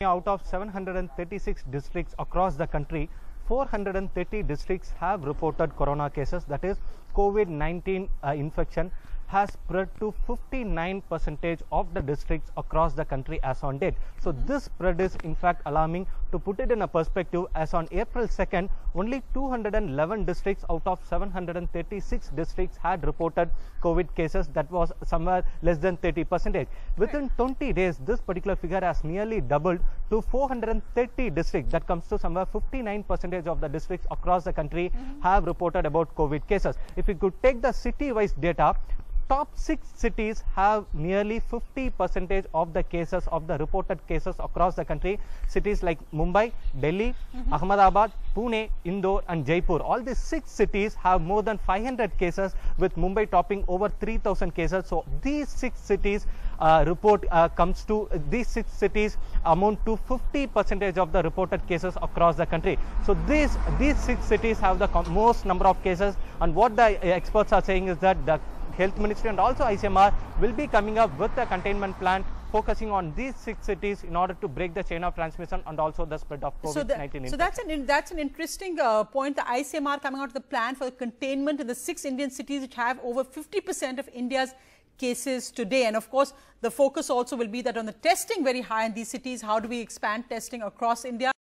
Out of 736 districts across the country, 430 districts have reported corona cases. That is, COVID-19 infection has spread to 59% of the districts across the country as on date. So this spread is in fact alarming. To put it in a perspective, as on April 2nd, only 211 districts out of 736 districts had reported COVID cases. That was somewhere less than 30%. Within 20 days, this particular figure has nearly doubled to 430 districts. That comes to somewhere 59% of the districts across the country have reported about COVID cases. If we could take the city-wise data, top 6 cities have nearly 50% of the cases, of the reported cases across the country. Cities like Mumbai, Delhi, Ahmedabad, Pune, Indore and Jaipur. All these 6 cities have more than 500 cases, with Mumbai topping over 3,000 cases. So these 6 cities these 6 cities amount to 50% of the reported cases across the country. So these 6 cities have the most number of cases, and what the experts are saying is that the Health Ministry and also ICMR will be coming up with a containment plan focusing on these 6 cities in order to break the chain of transmission and also the spread of COVID-19. So that's an interesting point. The ICMR coming out with the plan for the containment in the 6 Indian cities which have over 50% of India's cases today. And of course, the focus also will be that on the testing very high in these cities, how do we expand testing across India?